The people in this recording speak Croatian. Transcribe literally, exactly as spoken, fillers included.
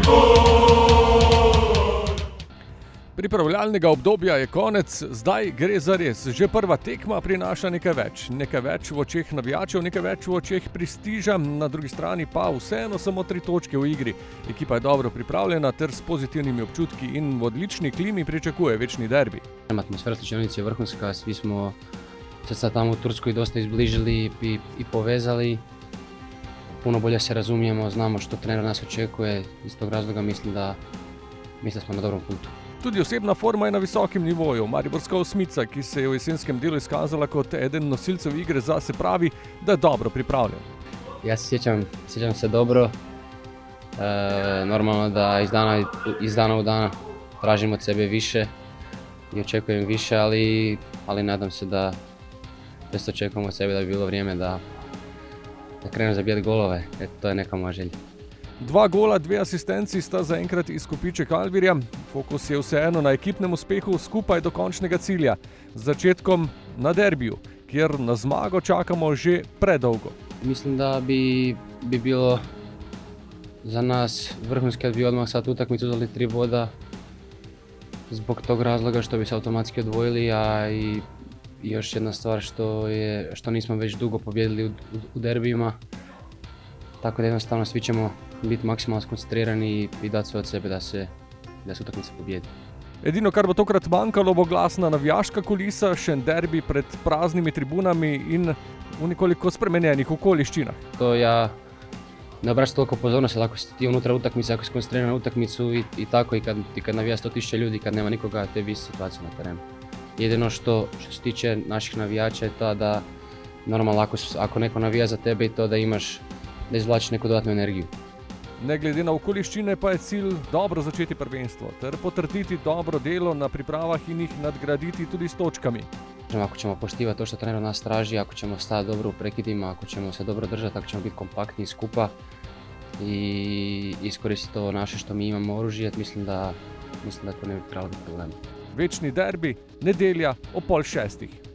Pripravljalnega obdobja je konec, zdaj gre za res. Že prva tekma prinaša nekaj več. Nekaj več v očeh navijačev, nekaj več v očeh prestiža, na drugi strani pa vseeno samo tri točke v igri. Ekipa je dobro pripravljena ter s pozitivnimi občutki in v odlični klimi pričakuje večni derbi. Atmosfera slačionice je vrhunska, svi smo se sad tamo u Turskoj dosta izbližili i, i povezali. Puno bolje se razumijemo, znamo što trener nas očekuje, iz tog razloga mislim da, mislim da smo na dobrom putu. Tudi osebna forma je na visokem nivoju. Mariborska osmica, ki se je v jesenskem delu izkazala kot eden nosilcev igre, zase pravi, da je dobro pripravljen. Ja se sjećam, sjećam se dobro. E, normalno da iz dana, iz dana u dan tražim od sebe više i očekujem više, ali, ali nadam se da isto očekujemo od sebe da bi bilo vrijeme da, da krenu zabijati golove. Eto, to je neka moja želja. Dva gola, dve asistenci sta zaenkrat izkupiček Alvirja. Fokus je vseeno na ekipnem uspehu skupaj do končnega cilja. Z začetkom na derbiju, kjer na zmago čakamo že predolgo. Mislim da bi, bi bilo za nas vrhunski kad bi odmah sad utakmicu uzeli tri boda. Zbog tog razloga što bi se automatski odvojili, a i I još jedna stvar što, je, što nismo već dugo pobjedili u, u, u derbijima. Tako da jednostavno svi ćemo biti maksimalno skoncentrirani i, i dati sve od sebe da se, da se utakmica pobjedi. Edino, kar bo tokrat manjkalo, bo glasna navijaška kulisa, še en derbi pred praznimi tribunami in v nekoliko spremenjenih okoliščinah. To ja ne obraćam toliko pozornosti, ako si ti unutra utakmice, ako si koncentriran na utakmicu i, i tako i kad, i kad navija sto tisuća ljudi, kad nema nikoga, to je ista situacija na terenu. Jedino što, što se tiče naših navijača je to da normalno ako, ako neko navija za tebe i to da imaš, da izvlačiš neku dodatnu energiju. Ne glede na okoliščine pa je cilj dobro začeti prvenstvo ter potrditi dobro delo na pripravah in jih nadgraditi tudi s točkami. Ako ćemo poštivati to što trener od nas traži, ako ćemo stati dobro u prekidima, ako ćemo se dobro držati, ako ćemo biti kompaktni skupa i iskoristiti to naše što mi imamo oružje, mislim da, mislim da to ne bi trebalo biti problem. Večni derbi, nedelja o pol šestih.